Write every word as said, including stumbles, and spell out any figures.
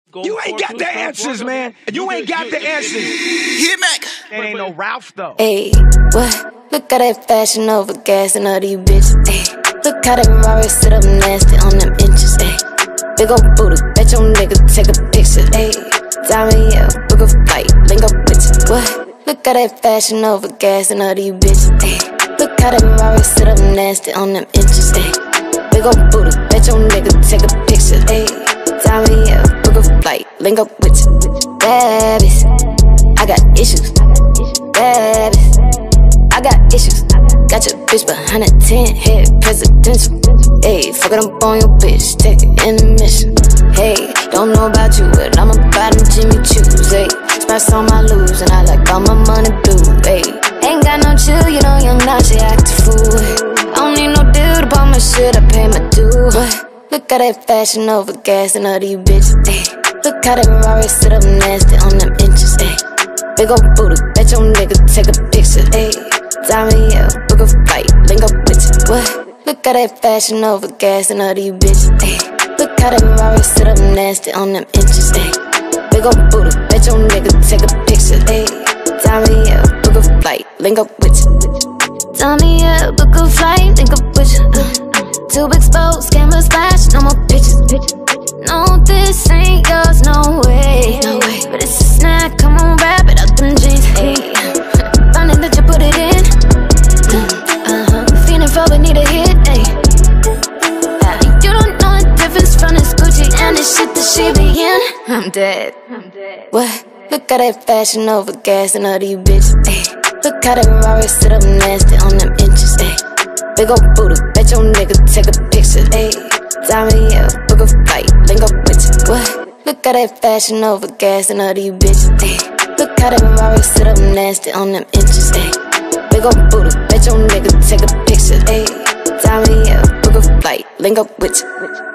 You ain't got the answers, man. You ain't got the answers. Hit Mac. That ain't no Ralph, though. Hey, what? Look at that fashion over gas and all these bitches. Hey, look how that Rari sit up nasty on them inches. Hey, big ol' booty, bet your nigga take a picture. Hey, diamond, yeah, book a flight, link up with you. What? Look at that fashion over gas and all these bitches. Hey, look how that Rari sit up nasty on them inches. Hey, big ol' booty, bet your nigga take a picture. Hey, diamond, yeah, book a flight, link up with you. Bad bitch, I got issues. Bad bitch, I got issues. Got your bitch behind a tent, head presidential. Ayy, fuck it up on your bitch, take it in the mission. Hey, don't know about you, but I'm about them Jimmy Choos. Ayy, splash on my lose, and I like all my money blue. Ayy, ain't got no chill, you know, young now she act a fool. I don't need no deal to buy my shit, I pay my due. But look at that fashion over gas and all these bitches. Ayy, look how that Rari sit up nasty on them inches. Ayy, big ol' booty, bet your nigga take a picture. Ayy, diamond, yeah, book a flight, link up with you. What? Look at that fashion over gas and all these bitches. Ayy, look how that Rari sit up nasty on them inches. Ayy, big ol' booty, bet your nigga take a picture. Ayy, diamond, yeah, book a flight, link up with you. Diamond, yeah, book a flight, link up with you. Uh, too exposed, camera splash, no more pictures. No, this ain't yours, no way. No way. But it's a snack, come on, wrap it up them jeans. Hey, finding that you put it in. Uh-huh, feeling for we need a hit. Hey, uh, you don't know the difference from this Gucci and the shit that she be in. I'm dead. I'm dead. What? Look at that fashion over gas and all these bitches. Hey, look how that Rari sit up nasty on them inches. Hey, big ol' booty, bet your nigga take a picture. Hey, diamond, yeah, book a flight, link up with you. What? Look at that fashion over gas and all these bitches. Ayy, look how that Rari sit up nasty on them inches. Ayy, big ol' booty, bet your nigga take a picture. Ayy, diamond, yeah, book a flight, link up with you.